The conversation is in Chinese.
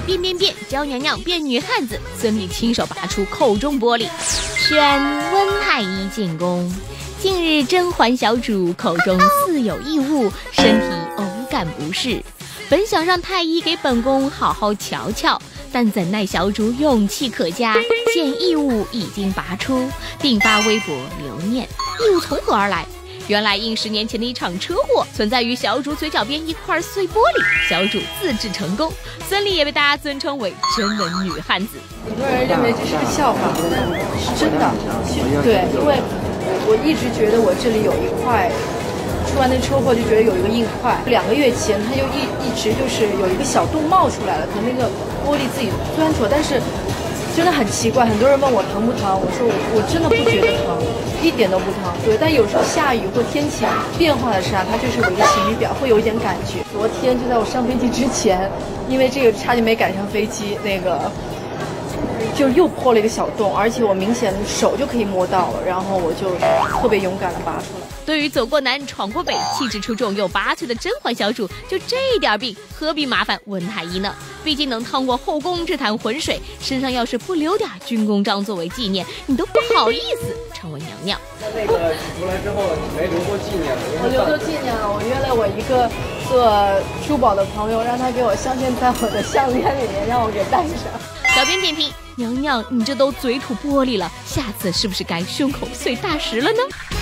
变，教娘娘变女汉子。孙俪亲手拔出口中玻璃，宣温太医进宫。近日甄嬛小主口中似有异物，身体偶感不适，本想让太医给本宫好好瞧瞧，但怎奈小主勇气可嘉，见异物已经拔出，并发微博留念。异物从何而来？原来因10年前的一场车祸，存在于小主嘴角边一块碎玻璃，小主自制成功。孙俪也被大家尊称为真文女汉子。 很多人认为这是个笑话，是真的。对，因为我一直觉得我这里有一块，出完那车祸就觉得有一个硬块。2个月前，它就一直就是有一个小洞冒出来了，可能那个玻璃自己钻出来，但是真的很奇怪。很多人问我疼不疼，我说我真的不觉得疼，一点都不疼。对，但有时候下雨或天气变化的时候，它就是有一个晴雨表，会有一点感觉。昨天就在我上飞机之前，因为这个差点没赶上飞机，那个就又破了一个小洞，而且我明显手就可以摸到了，然后我就特别勇敢的拔出来。 对于走过南闯过北，气质出众又8岁的甄嬛小主，就这点病，何必麻烦温太医呢？毕竟能趟过后宫这潭浑水，身上要是不留点军功章作为纪念，你都不好意思成为娘娘。 那个出来之后，你没留作纪念？ 我留作纪念了，我约了我一个做珠宝的朋友，让他给我镶嵌在我的项链里面，让我给戴上。 小编点评：娘娘，你这都嘴吐玻璃了，下次是不是该胸口碎大石了呢？